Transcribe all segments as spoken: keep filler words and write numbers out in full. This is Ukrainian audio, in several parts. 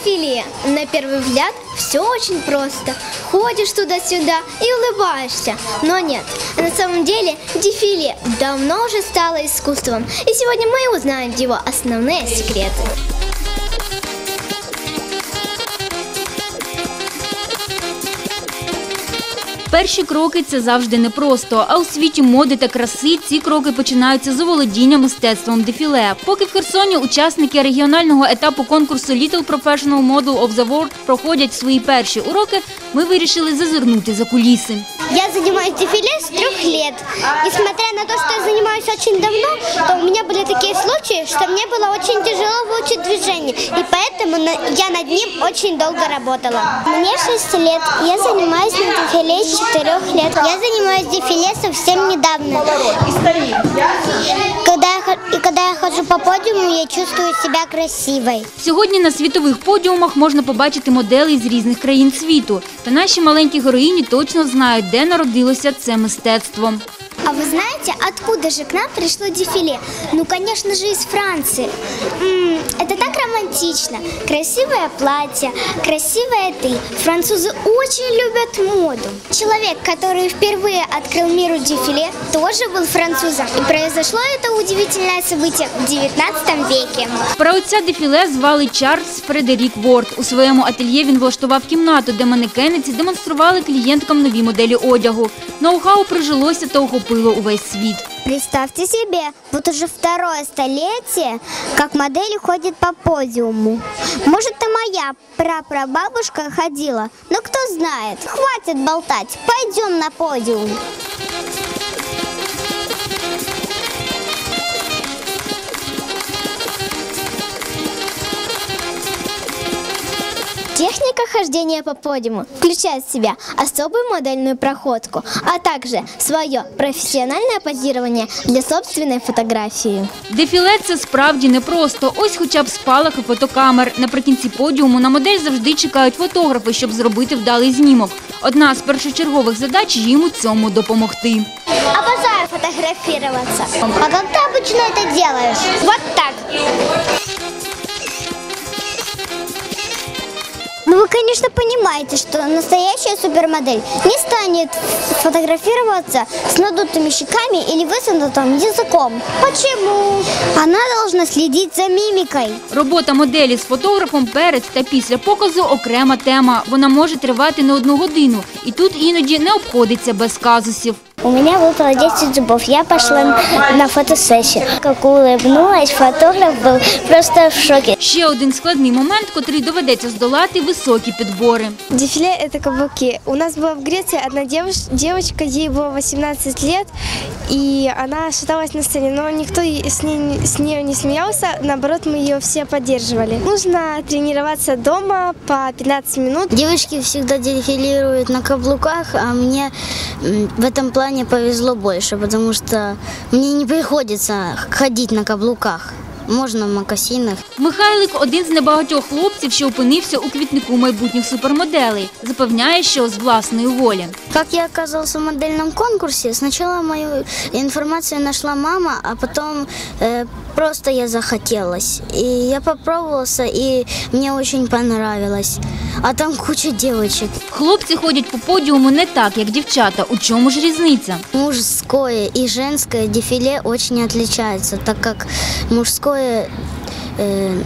Дефиле. На первый взгляд все очень просто. Ходишь туда-сюда и улыбаешься. Но нет, на самом деле дефиле давно уже стало искусством. И сегодня мы узнаем его основные секреты. Перші кроки – це завжди непросто, а у світі моди та краси ці кроки починаються з оволодіння мистецтвом дефіле. Поки в Херсоні учасники регіонального етапу конкурсу Little Professional Model of the World проходять свої перші уроки, ми вирішили зазирнути за куліси. Я занимаюсь дефиле с трех лет. Несмотря на то, что я занимаюсь очень давно, то у меня были такие случаи, что мне было очень тяжело выучить движение. И поэтому я над ним очень долго работала. Мне шесть лет. Я занимаюсь на дефиле с четырех лет. Я занимаюсь дефиле совсем недавно. Когда я, и когда я хожу по подиуму, я чувствую себя красивой. Сьогодні на світових подіумах можна побачити моделей з різних країн світу. Та наші маленькі героїні точно знають, де народилося це мистецтво. А вы знаете, откуда же к нам пришло дефиле? Ну, конечно же, из Франции. М-м, это так романтично. Красивое платье, красивая ты. Французы очень любят моду. Человек, который впервые открыл миру дефиле, тоже был французом. И произошло это удивительное событие в дев'ятнадцятому веке. Праотця дефіле звали Чарльз Фредерік Ворд. У своєму ательє він влаштував кімнату, де манекениці демонстрували клієнткам нові моделі одягу. Ноу-хау прижилося та охопило увесь світ. Представьте себе, вот уже второе столетие, как модель ходит по подиуму. Может, и моя прапрабабушка ходила, но кто знает. Хватит болтать, пойдем на подиум. Техника хождения по подиуму включает в себя особую модельную проходку, а также свое профессиональное позирование для собственной фотографии. Дефіле – це справді непросто. Ось хоча б спалахи фотокамер. Наприкінці подіуму на модель завжди чекають фотографи, щоб зробити вдалий знімок. Одна з першочергових задач – їм у цьому допомогти. Обожаю фотографироваться. А как ты обычно это делаешь? Вот так. Ну, вы, конечно, понимаете, что настоящая супермодель не станет фотографироваться с надутыми щеками или высунутым языком. Почему? Она должна следить за мимикой. Робота моделі з фотографом перед та після показу – окрема тема. Вона може тривати не одну годину. І тут іноді не обходиться без казусів. У меня выпало десять зубов. Я пошла на фотосессию. Как улыбнулась, фотограф был просто в шоке. Ще один складний момент, котрий доведеться здолати – високі підбори. Дефиле – это каблуки. У нас была в Греции одна девочка, ей было восемнадцать лет, и она шаталась на сцене, но никто с ней, с ней не смеялся, наоборот, мы ее все поддерживали. Нужно тренироваться дома по пятнадцать минут. Девочки всегда дефилируют на каблуках, а мне в этом плане мне повезло больше, потому что мне не приходится ходить на каблуках. Можна в мокасинах. Михайлик – один з небагатьох хлопців, що опинився у квітнику майбутніх супермоделей. Запевняє, що з власної волі. Как я оказался в модельном конкурсе, сначала мою информацию нашла мама, а потом э, просто я захотелось. И я попробовался, и мне очень понравилось. А там куча девочек. Хлопці ходять по подіуму не так, як дівчата. У чому ж різниця? Мужское и женское дефиле очень отличается, так как мужское э,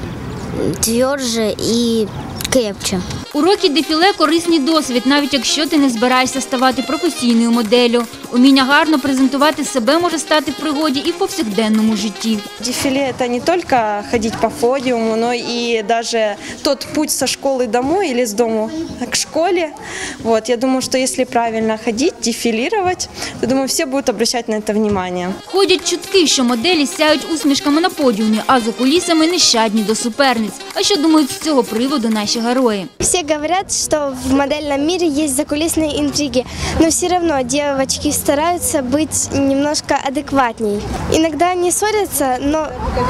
тверже и крепче. Уроки дефіле – корисний досвід, навіть якщо ти не збираєшся ставати професійною моделлю. Уміння гарно презентувати себе може стати в пригоді і в повсякденному житті. Дефиле – это не только ходить по подиуму, но и даже тот путь со школы домой или с дома к школе. Вот, я думаю, что если правильно ходить, дефилировать, то, думаю, все будут обращать на это внимание. Ходять чутки, що моделі сяють усмішками на подіумі, а за кулісами нещадні до суперниць. А що думають з цього приводу наші герої? Все говорят, что в модельном мире есть закулисные интриги, но все равно девочки стараются быть немножко адекватней. Иногда они ссорятся, но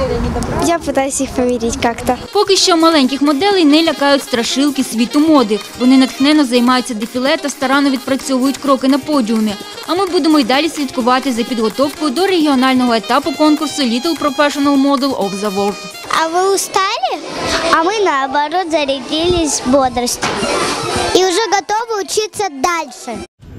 я пытаюсь их помирить как-то. Поки що маленьких моделей не лякають страшилки світу моди. Вони натхненно займаються дефіле та старанно відпрацьовують кроки на подіумі. А ми будемо й далі слідкувати за підготовкою до регіонального етапу конкурсу Little Professional Model of the World. А вы устали? А мы, наоборот, зарядились бодростью. И уже готовы учиться дальше.